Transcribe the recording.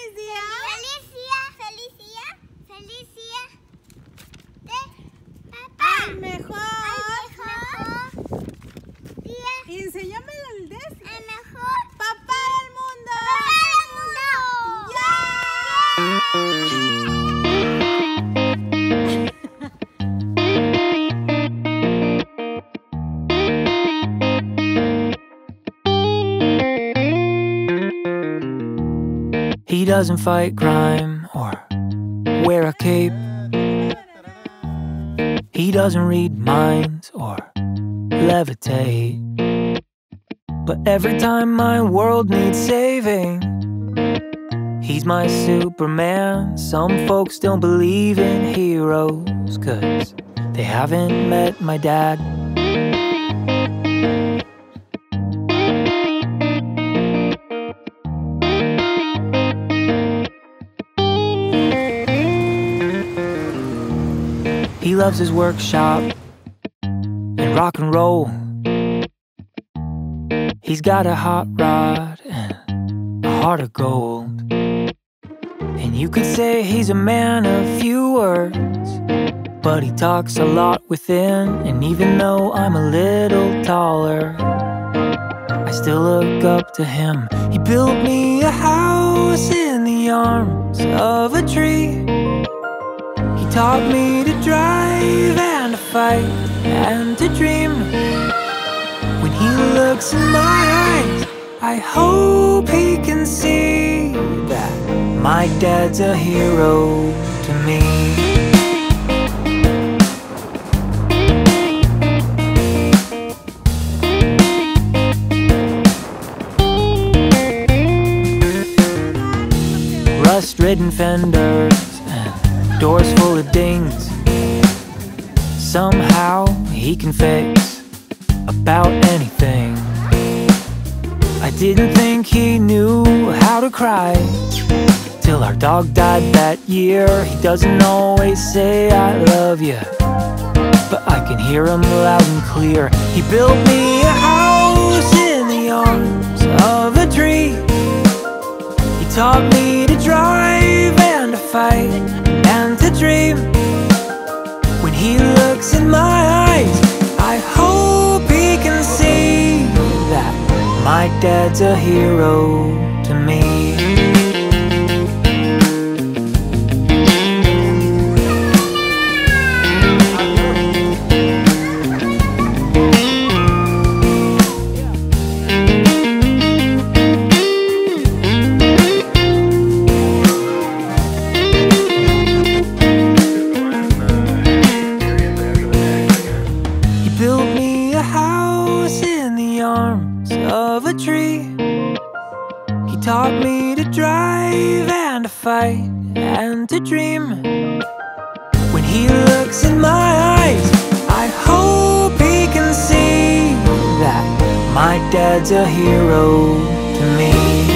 ¡Feliz día! ¡Feliz día! ¡Feliz día! ¡Feliz día! De papá. ¡El mejor! ¡El mejor día! Y enséñamelo el décimo. ¡El mejor ¡Papá del mundo! papá del mundo! He doesn't fight crime or wear a cape. He doesn't read minds or levitate. But every time my world needs saving, he's my Superman. Some folks don't believe in heroes 'cause they haven't met my dad. He loves his workshop and rock and roll. He's got a hot rod and a heart of gold. And you could say he's a man of few words, but he talks a lot within. And even though I'm a little taller, I still look up to him. He built me a house in the arms of a tree. He taught me to drive and to fight and to dream. When he looks in my eyes, I hope he can see that my dad's a hero to me. Rust-ridden fenders and doors full of dings. Somehow he can fix about anything. I didn't think he knew how to cry till our dog died that year. He doesn't always say I love you, but I can hear him loud and clear. He built me a house in the arms of a tree. He taught me to drive and to fight and to dream. When he looks in my eyes, I hope he can see that my dad's a hero to me. Built me a house in the arms of a tree. He taught me to drive and to fight and to dream. When he looks in my eyes, I hope he can see that my dad's a hero to me.